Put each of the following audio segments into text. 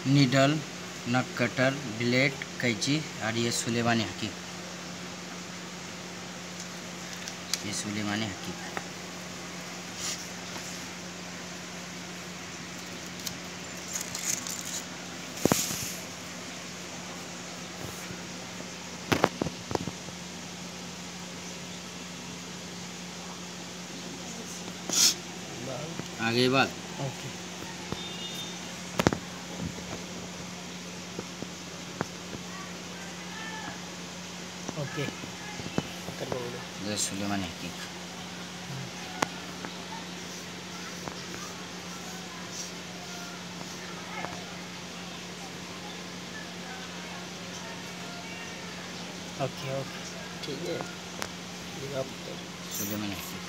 Needle, नक cutter, blade, कैंची और ये सुलेमानी हकीक। ये सुलेमानी हकीक। आगे बात। ओके ओके ये सुलेमानी हकीक। ओके ओके ठीक है। सुलेमानी हकीक।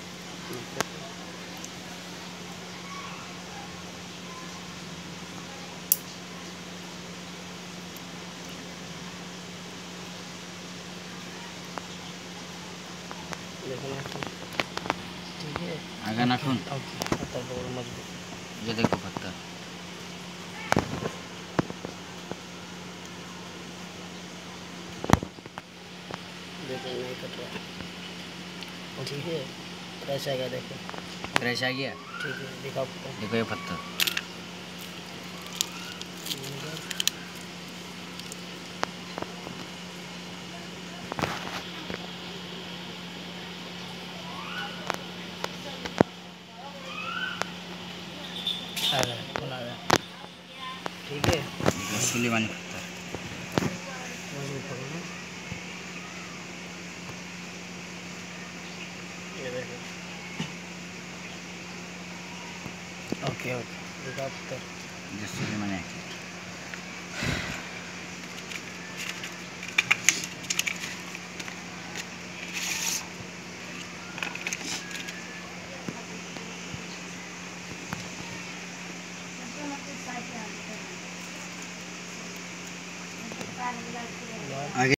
ठीक है आगे नाखून। ओके पत्थर मजबूत। ये देखो पत्थर। देखो नहीं कट रहा। ठीक है क्रैश आ गया। देखो क्रैश आ गया। ठीक है दिखाओ पत्थर। देखो ये पत्थर। आ गया ठीक है। सुलेमानी पत्थर। ये देखो ओके ओके दिखाओ पत्थर। ये सुलेमानी हकीक। आगे